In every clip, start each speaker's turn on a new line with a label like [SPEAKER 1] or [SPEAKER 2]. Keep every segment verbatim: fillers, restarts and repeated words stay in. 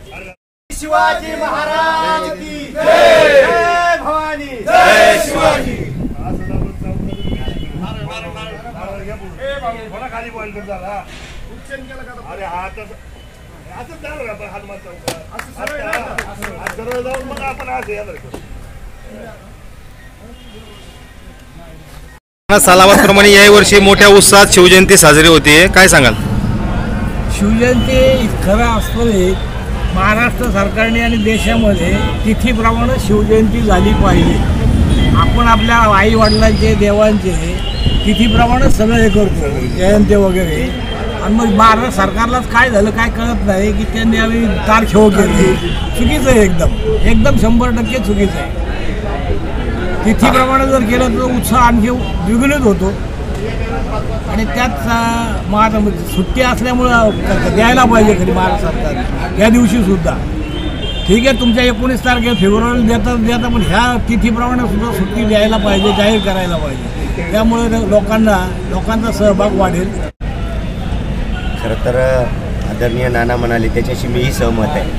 [SPEAKER 1] शिवाजी महाराज की जय, जय भवानी, जय शिवाजी। खाली बॉल कर झाला अरे हा असं झालं आपण हात मारतो जाऊन मग आपण आज
[SPEAKER 2] सालाबादप्रमाणे याही वर्षी मोठ्या उत्साहात शिवजयंती साजरी होते, काय सांगाल?
[SPEAKER 3] शिवजयंती खरं असतं महाराष्ट्र सरकारने आणि देशामध्ये तिथीप्रमाणे शिवजयंती झाली पाहिजे। आपण आपल्या आई वडिलांचे देवांचे तिथीप्रमाणे सगळं हे करतो जयंती वगैरे, आणि मग महाराष्ट्र सरकारलाच काय झालं काय कळत नाही की त्यांनी आम्ही तारखेवर केली। चुकीचं आहे, एकदम एकदम शंभर टक्के चुकीचं आहे। तिथीप्रमाणे जर केलं तर उत्साह आणखी द्विगुणित होतो, आणि त्यात महाराष्ट्र सुट्टी असल्यामुळं द्यायला पाहिजे खरी महाराष्ट्र सरकार या दिवशी सुद्धा। ठीक आहे, तुमच्या एकोणीस तारखे फेब्रुवारीला देतात देता पण ह्या तिथीप्रमाणे सुद्धा सुट्टी द्यायला पाहिजे, जाहीर करायला पाहिजे। त्यामुळे लोकांना लोकांचा सहभाग वाढेल।
[SPEAKER 4] खरं तर आदरणीय नाना म्हणाले त्याच्याशी मीही सहमत आहे।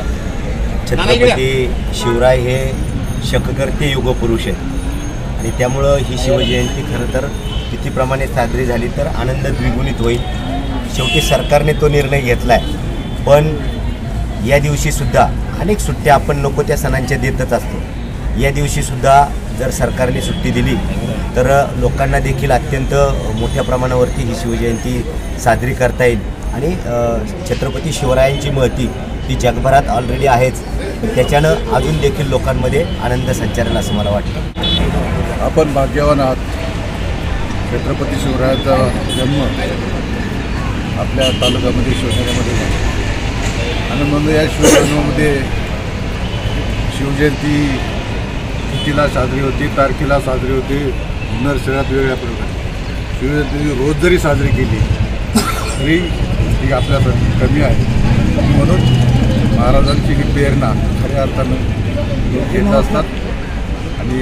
[SPEAKER 4] छत्रपती शिवराय हे शककर्ते युगपुरुष आहेत, आणि त्यामुळं ही शिवजयंती खरं तर तिथीप्रमाणे साजरी झाली तर आनंद द्विगुणित होईल। शेवटी सरकारने तो निर्णय घेतला आहे, पण या दिवशीसुद्धा अनेक सुट्ट्या आपण नको त्या सणांच्या देतच असतो। या दिवशीसुद्धा जर सरकारने सुट्टी दिली तर लोकांना देखील अत्यंत मोठ्या प्रमाणावरती ही शिवजयंती साजरी करता येईल, आणि छत्रपती शिवरायांची महती ती जगभरात ऑलरेडी आहेच, त्याच्यानं अजून देखील लोकांमध्ये आनंद संचारेल असं मला वाटतं।
[SPEAKER 5] आपण भाग्यवान आहात, छत्रपती शिवरायांचा जन्म आपल्या तालुक्यामध्ये शहरामध्ये झाला, आणि म्हणून या शिवजन्मामध्ये शिवजयंती तिथीला साजरी होती, तारखेला साजरी होती, नरसरात वेगळ्या प्रकारे शिवजयंती रोज जरी साजरी केली तरी ती आपल्यासाठी कमी आहे। म्हणून महाराजांची ही प्रेरणा खऱ्या अर्थानं घेत असतात, आणि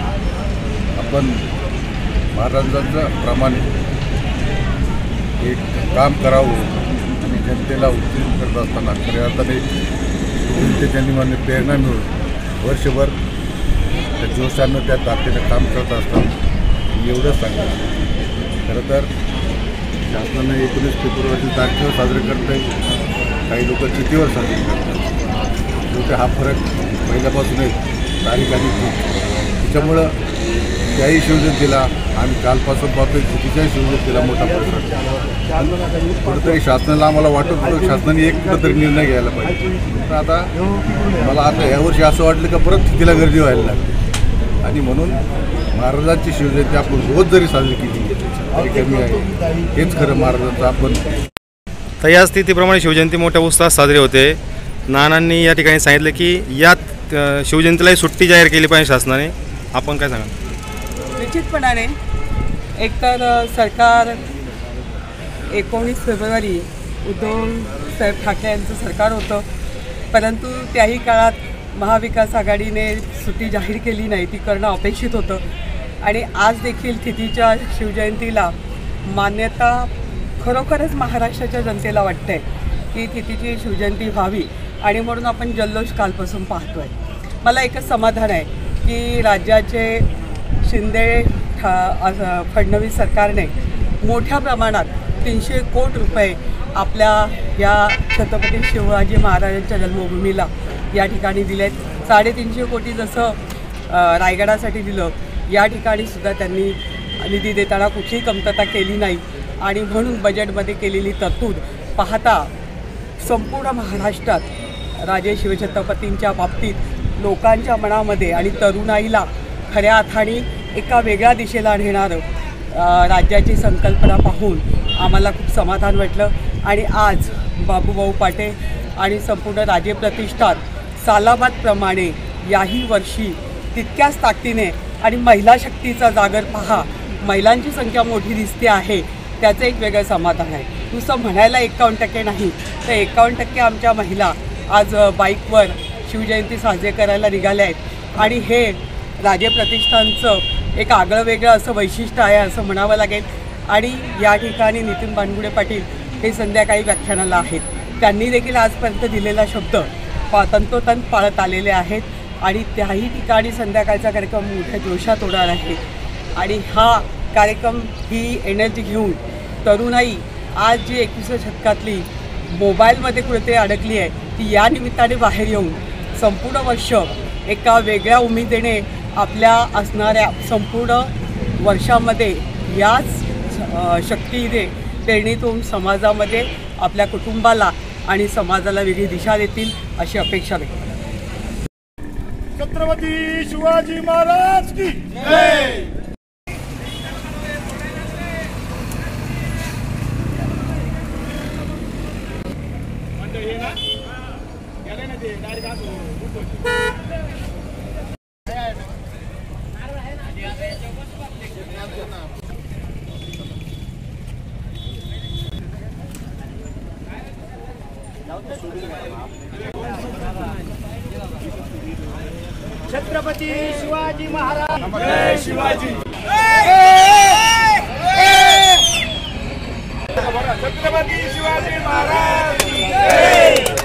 [SPEAKER 5] आपण महाराजांच्या प्रमाणे एक काम करावं आणि जनतेला उत्तेजित करत असताना खऱ्या अर्थाने जनतेच्या निमाने प्रेरणा मिळून वर्षभर त्या जोशानं त्या ताकदीनं काम करत असतात, एवढंच सांगायचं। खरं तर शासनाने एकोणीस फेब्रुवारी तारखेवर साजरे करते, काही लोक तिथीवर साजरे करतात, शेवटी हा फरक पहिल्यापासूनच तारीख आणि त्याच्यामुळं त्याही शिवजयंतीला आम्ही कालपासून पाहतोय चुकीच्याही शिवजयंतीला मोठा फरक कुठंतरी शासनाला आम्हाला वाटत होतं शासनाने एक कुठंतरी निर्णय घ्यायला पाहिजे। तर आता मला आता यावर्षी असं वाटलं का परत तिथीला गर्दी व्हायला लागली, आणि म्हणून महाराजांची शिवजयंती आपण रोज जरी साजरी केली तरी कमी आहे, हेच खरं महाराजांचं आपण।
[SPEAKER 2] तर या स्थितीप्रमाणे शिवजयंती मोठ्या उत्साहात साजरी होते। नानांनी या ठिकाणी सांगितलं की यात शिवजयंतीलाही सुट्टी जाहीर केली पाहिजे शासनाने, आपण काय सांगाल?
[SPEAKER 6] निश्चितपणाने एकतर सरकार एकोणीस फेब्रुवारी उद्धव साहेब ठाकरे यांचं सरकार होतं, परंतु त्याही काळात महाविकास आघाडीने सुट्टी जाहीर केली नाही, ती करणं अपेक्षित होतं, आणि आज देखील तिथीच्या शिवजयंतीला मान्यता खरोखरच महाराष्ट्राच्या जनतेला वाटते की तिथीची शिवजयंती व्हावी, आणि म्हणून आपण जल्लोष कालपासून पाहतो आहे। मला एकच समाधान आहे की राज्याचे शिंदे फडणवीस सरकारने मोठ्या प्रमाणात तीनशे कोटी रुपये आपल्या या छत्रपती शिवाजी महाराजांच्या जन्मभूमीला या ठिकाणी दिलेत। साडेतीनशे कोटी जसं रायगडासाठी दिलं, या ठिकाणी सुद्धा त्यांनी निधी देताना कुठलीही कमतरता केली नाही, आणि म्हणून बजेटमध्ये केलेली तरतूद पाहता संपूर्ण महाराष्ट्रात राजे शिवछत्रपतींच्या बाबतीत लोकांच्या मनामध्ये आणि तरुणाईला खऱ्या अर्थाने एका वेगळ्या दिशेला नेणारं राज्याची संकल्पना पाहून आम्हाला खूप समाधान वाटलं, आणि आज बाबूभाऊ पाटे आणि संपूर्ण राजे प्रतिष्ठान सालाबादप्रमाणे याही वर्षी तितक्याच ताकदीने आणि महिला शक्तीचा जागर पहा, महिलांची संख्या मोठी दिसते आहे, त्याचं एक वेगळं समाधान आहे। नुसतं म्हणायला एकावन्न टक्के नाही तर एकावन्न टक्के आमच्या महिला आज बाईकवर शिवजयंती साजरी करायला निघाल्या आहेत, आणि हे राजे प्रतिष्ठानचं एक आगळं वेगळं असं वैशिष्ट्य आहे असं म्हणावं लागेल। आणि या ठिकाणी नितीन बानगुडे पाटील हे संध्याकाळी व्याख्यानाला आहेत। त्यांनी देखील आजपर्यंत दिलेला शब्द पा तंतोतंत पाळत आलेले आहेत आणि त्याही ठिकाणी संध्याकाळचा कार्यक्रम मोठ्या जोशात होणार आहे आणि हा कार्यक्रम ही एनर्जी घेऊन तरुणाई आज जी एकविसाव्या शतकातली मोबाईलमध्ये कुठेतरी अडकली आहे ती या निमित्ताने बाहेर येऊन संपूर्ण वर्ष एका वेगळ्या उमेदीने आपल्या असणाऱ्या संपूर्ण वर्षामध्ये याच शक्तीने प्रेरणेतून समाजामध्ये आपल्या कुटुंबाला आणि समाजाला वेगळी दिशा देतील अशी अपेक्षा व्यक्त करते.
[SPEAKER 1] छत्रपती शिवाजी महाराज की जय. छत्रपती शिवाजी महाराज जय शिवाजी. छत्रपती शिवाजी महाराज जय.